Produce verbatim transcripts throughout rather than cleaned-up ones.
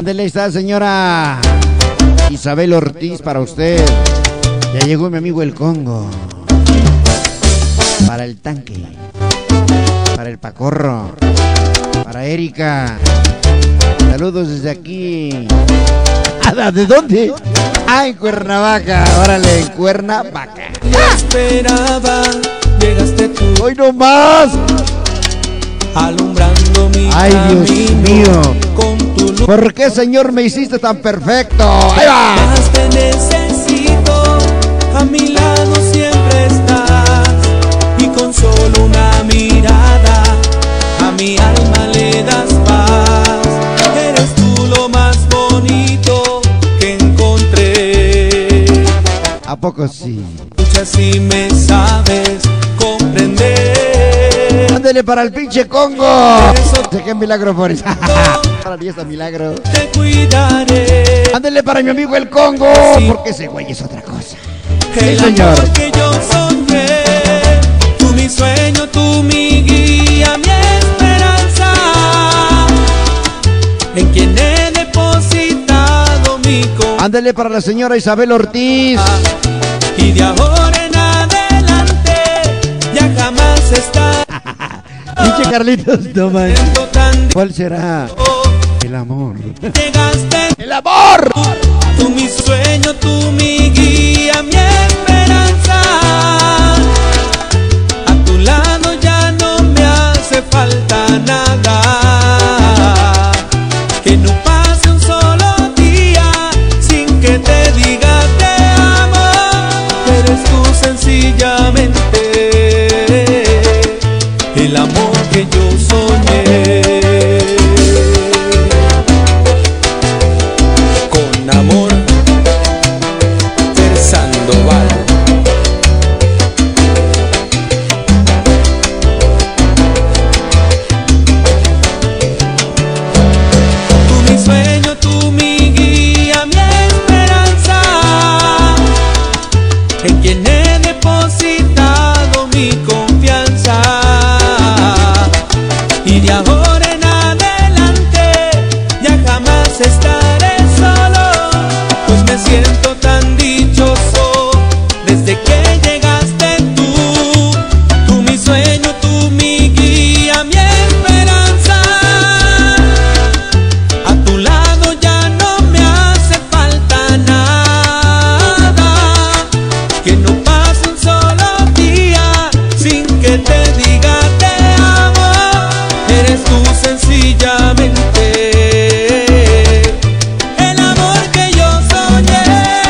Ándele, está señora Isabel Ortiz para usted. Ya llegó mi amigo el Congo. Para el tanque. Para el Pacorro. Para Erika. Saludos desde aquí. ¿De dónde? Ah, en Cuernavaca. Órale, en Cuernavaca. Ya esperaba, llegaste tú. ¡Hoy no más! Alumbrando mi Ay, Dios mío. Con tu luz. ¿Por qué, Señor, me hiciste tan perfecto? ¡Ahí va! Más te necesito, a mi lado siempre estás. Y con solo una mirada, a mi alma le das paz. Eres tú lo más bonito que encontré. ¿A poco sí? Escucha si me sabes comprender. Ándele para el pinche Congo. Sé que milagro por eso. Para ti está milagro. Te cuidaré. Ándele para mi amigo el Congo. Porque ese güey es otra cosa. El Sí, señor. amor que yo soñé. Tú mi sueño, tú mi guía, mi esperanza. En quien he depositado mi confianza. Ándele para la señora Isabel Ortiz. Y de ahora en adelante ya jamás está. Pinche Carlitos, no manches. ¿Cuál será? El amor. Llegaste. ¡El amor! Tú mi sueño, tú mi guía, mi esperanza. A tu lado ya no me hace falta nada. Que no pase un solo día sin que te diga te amo. Eres tú sencillamente el amor que yo soñé. Con amor, Fer Sandoval. Tú mi sueño, tú mi guía, mi esperanza. En quien he depositado mi confianza. Y de ahora en adelante ya jamás estaré solo, pues me siento tan dichoso desde que llegaste tú. Tú mi sueño, tú mi guía, mi esperanza. A tu lado ya no me hace falta nada. Que no pase un solo día sin que te diga te amo. Eres tú sencillamente el amor que yo soñé.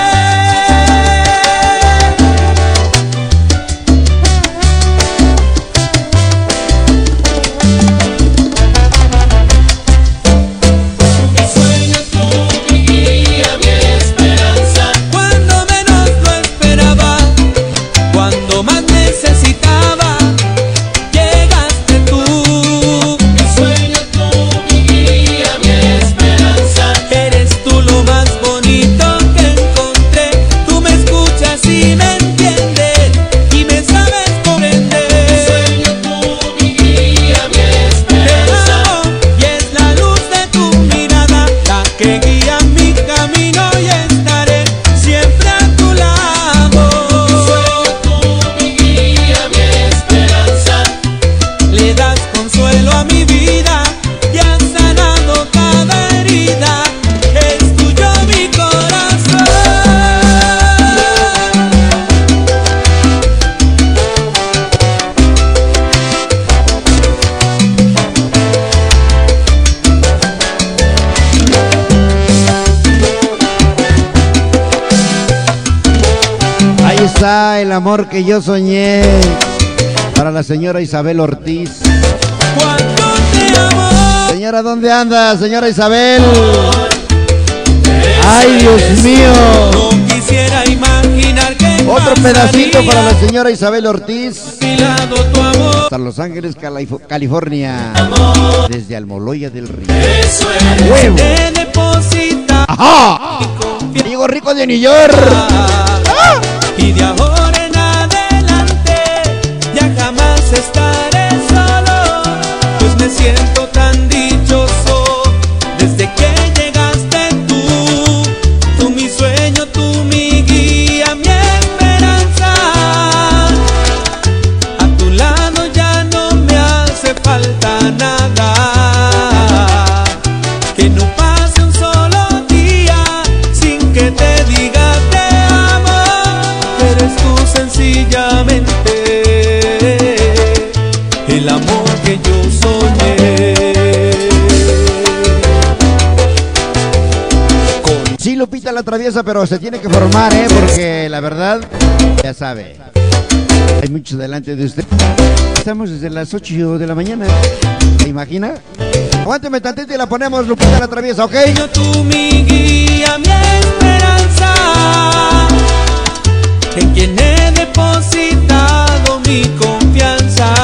Mi sueño, tú mi guía, mi esperanza. Cuando menos lo esperaba, cuando más necesitaba, llegaste tú. Mi sueño, tú mi guía, mi esperanza. Eres tú lo más bonito que encontré. Tú me escuchas y me entiendes y me sabes comprender. Mi sueño, tú mi guía, mi esperanza. Y es la luz de tu mirada la que guía mi camino y estaré siempre a tu lado. Mi sueño, tú mi guía, mi esperanza. Le das consuelo a mi vida y has sanado cada herida. Es tuyo mi corazón. Ahí está el amor que yo soñé. Para la señora Isabel Ortiz. Cuando te amo, Señora, ¿dónde anda, señora Isabel? ¡Ay, Dios mío! no quisiera imaginar que Otro pedacito pasaría para la señora Isabel Ortiz. a mi lado tu amor. Hasta Los Ángeles, Calif- California. Desde Almoloya del Río. Eso eres. ¡Huevo! Te deposita ¡Ajá! mi confianza. Diego Rico de New York. Y de ahora en adelante ya jamás estaré solo, pues me siento tan dichoso desde que llegaste Sí, Lupita la Traviesa, pero se tiene que formar, ¿eh? Porque la verdad, ya sabe, hay mucho delante de usted. Estamos desde las ocho de la mañana. ¿Se imagina? Aguánteme tantito y la ponemos, Lupita la Traviesa, ¿ok? Yo tú mi guía, mi esperanza, en quien he depositado mi confianza.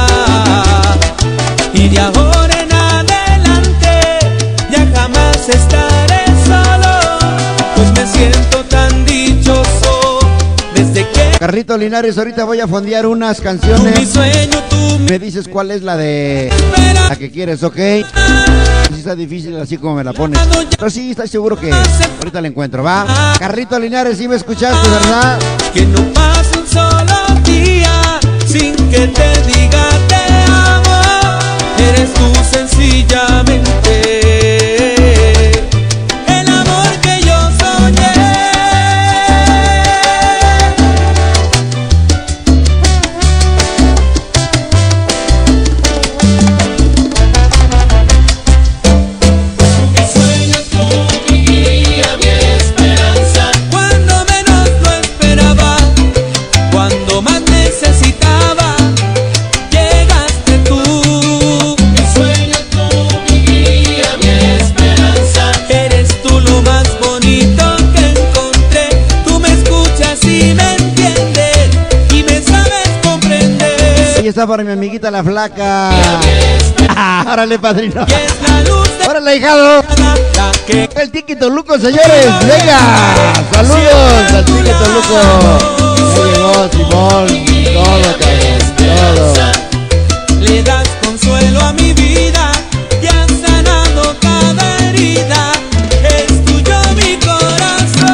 Y de ahora en adelante ya jamás estaré solo, pues me siento tan dichoso desde que... Carrito Linares, ahorita voy a fondear unas canciones. Tú mi sueño, tú mi... Me dices cuál es la de... la que quieres, ¿ok? Sí está difícil así como me la pones, pero sí, estoy seguro que ahorita la encuentro, ¿va? Carrito Linares, sí me escuchaste, ¿verdad? Que no pase un solo día sin que te diga te amo. Eres tú sencillamente el amor que yo soñé. Mi sueño, tú mi guía, mi esperanza. Cuando menos lo esperaba, cuando más necesitaba, llegaste tú. Mi sueño, tú mi guía, mi esperanza. Eres tú lo más bonito que encontré. Tú me escuchas y me entiendes y me sabes comprender. Ahí está para mi amiguita la flaca. Ah, órale, padrino. Y es la luz de Órale, hijado. la que El Tiki Toluco, señores. Venga. Saludos al Tiki Toluco. Ya llegó Simón. Todo, cabrón. Todo. le das consuelo a mi vida y has sanado cada herida. Es tuyo mi corazón.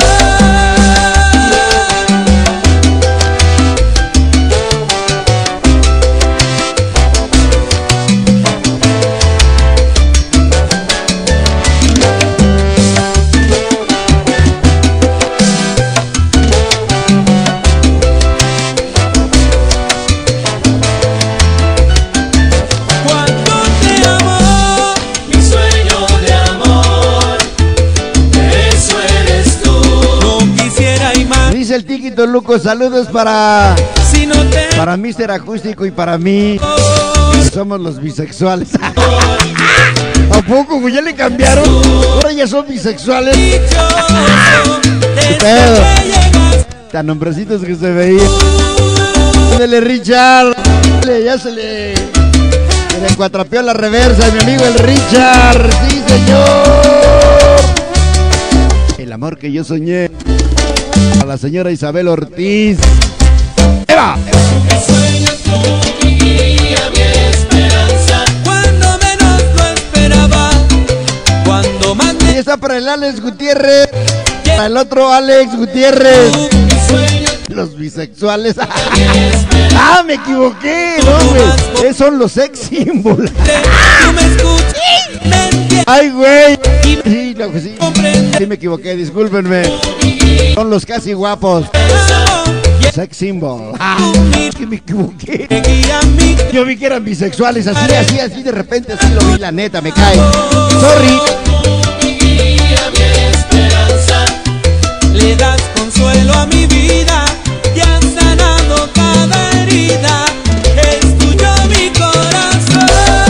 Cuando te amo, mi sueño de amor, eso eres tú. No quisiera imaginar Dice el Tiki Toluco, saludos para, si no te para míster Acústico y para mí. Que somos los bisexuales. ¿A poco, güey? ¿Ya le cambiaron? Ahora ya son bisexuales. dicho. Desde pedo? que llegas Tan hombrecitos que se veían. Ándale, Richard. Le- Ya se le, se le cuatrapeó la reversa, mi amigo el Richard. Sí, señor. El amor que yo soñé. A la señora Isabel Ortiz. ¡Eva! mi sueño, tú mi guía, mi esperanza. Cuando menos lo esperaba, cuando más Y está para el Alex Gutiérrez. Para el otro Alex Gutiérrez. mi sueño, Los bisexuales. Ah, me equivoqué, no, güey. Esos son los sex symbols. tú me escuchas, me entiendes Ay, güey. y me Sí, no, que sí. comprendes. Sí, me equivoqué, discúlpenme. Son los casi guapos. Sex symbol. Ah, es que me equivoqué. Me guía mi Yo vi que eran bisexuales, así, así, así, de repente así lo vi, la neta, me cae. Sorry. mi guía, mi esperanza. Le das consuelo a mi vida y has sanado cada herida. Es tuyo mi corazón.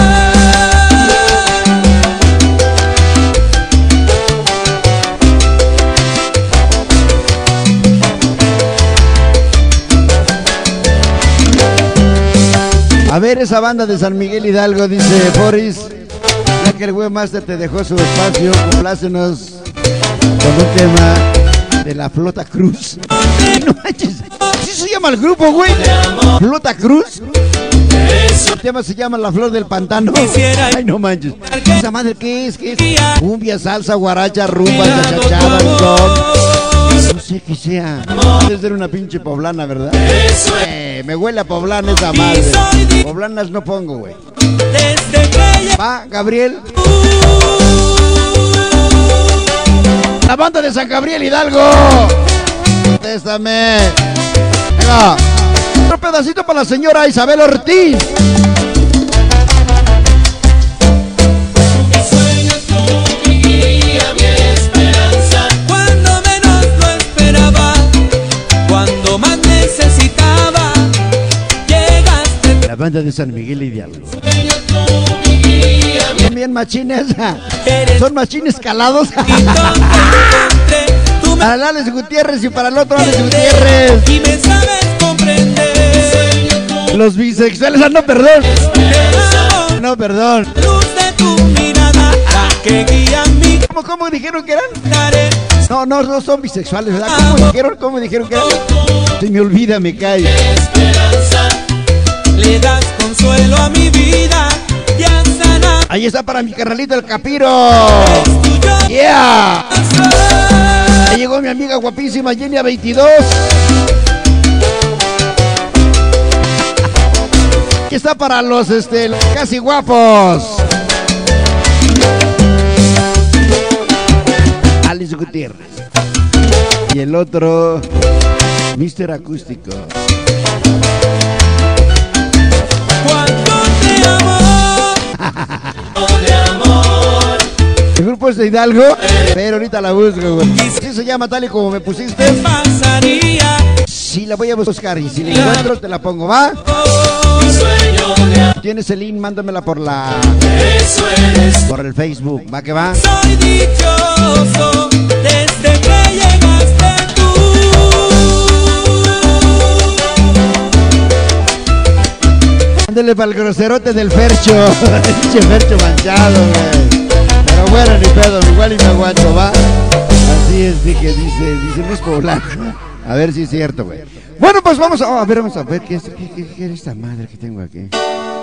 A ver, esa banda de San Miguel Hidalgo, dice Boris. Ya que el webmaster te dejó su espacio, complácenos con un tema de la Flota Cruz. No manches, ¿sí se llama el grupo, güey? ¿Flota Cruz? El tema se llama La Flor del Pantano. Ay, no manches. ¿Esa madre qué es? ¿Qué es? Cumbia, salsa, guaracha, rumba, chachachada, son. No sé qué sea. Debe ser una pinche poblana, ¿verdad? Eh, me huele a poblana esa madre. Poblanas no pongo, güey. Desde que Va, Gabriel. La banda de San Gabriel Hidalgo. Contéstame. Venga. Otro pedacito para la señora Isabel Ortiz. mi sueño, tú mi guía, mi esperanza. banda de San Miguel Hidalgo. Bien machines, son machines calados. Para el Alex Gutiérrez y para el otro Alex Gutiérrez. Y me sabes comprender. Los bisexuales, ah, no, perdón. No, perdón. Luz de tu mirada, la que guía mi ¿Cómo, cómo dijeron que eran? tarea. No, no, no son bisexuales, ¿verdad? ¿Cómo dijeron? ¿Cómo dijeron que eran? Se me olvida, me cae. Le das consuelo a mi vida, ya sana. Ahí está para mi carnalito el Capiro. Yeah. Ahí llegó mi amiga guapísima Genia veintidós. Aquí está para los este los casi guapos. Alex Gutiérrez. Y el otro mister Acústico. Cuánto te amo, de amor. El grupo es de Hidalgo, pero ahorita la busco, güey. ¿Sí se llama tal y como me pusiste? ¿Qué pasaría? Sí, la voy a buscar y si la encuentro te la pongo, ¿va? Tienes el link, mándamela por la... por el Facebook, ¿va que va? Soy dichoso desde que llegaste tú. Ándale para el groserote del Fercho. Pinche Fercho manchado, güey. Pero bueno, ni pedo, igual y me aguanto, ¿va? Así es, dije, dice, dice, no es poblano. A ver si es cierto, güey. Bueno, pues vamos a, oh, a ver, vamos a ver qué es, qué, qué, qué es esta madre que tengo aquí.